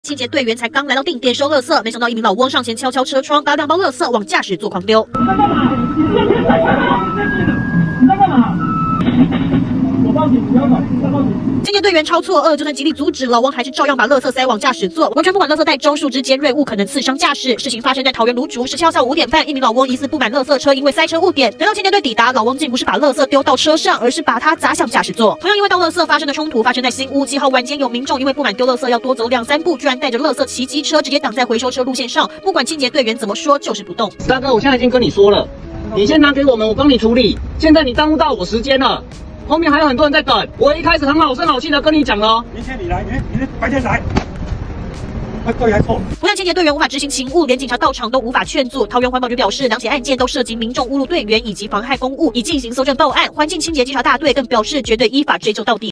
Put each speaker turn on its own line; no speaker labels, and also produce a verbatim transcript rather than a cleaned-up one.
清洁队员才刚来到定点收垃圾，没想到一名老翁上前敲敲车窗，把两包垃圾往驾驶座狂丢。
你在干嘛？你在干嘛？我报警！不要管，再报警！
清洁队员超错愕，就算极力阻止，老翁还是照样把垃圾塞往驾驶座，完全不管垃圾袋中树枝尖锐物可能刺伤驾驶。事情发生在桃园芦竹，十七号下午五点半，一名老翁疑似不满垃圾车因为塞车误点，等到清洁队抵达，老翁竟不是把垃圾丢到车上，而是把它砸向驾驶座。同样因为倒垃圾发生的冲突发生在新屋，七号晚间有民众因为不满丢垃圾要多走两三步，居然带着垃圾骑机车直接挡在回收车路线上，不管清洁队员怎么说就是不动。
大哥，我现在已经跟你说了，你先拿给我们，我帮你处理。现在你耽误到我时间了。 后面还有很多人在等，我一开始很好声好气的跟你讲了。
明天你来，你你白天来，还对还错。
不但清洁队员无法执行勤务，连警察到场都无法劝阻。桃园环保局表示，两起案件都涉及民众侮辱队员以及妨害公务，已进行搜证报案。环境清洁稽查大队更表示，绝对依法追究到底。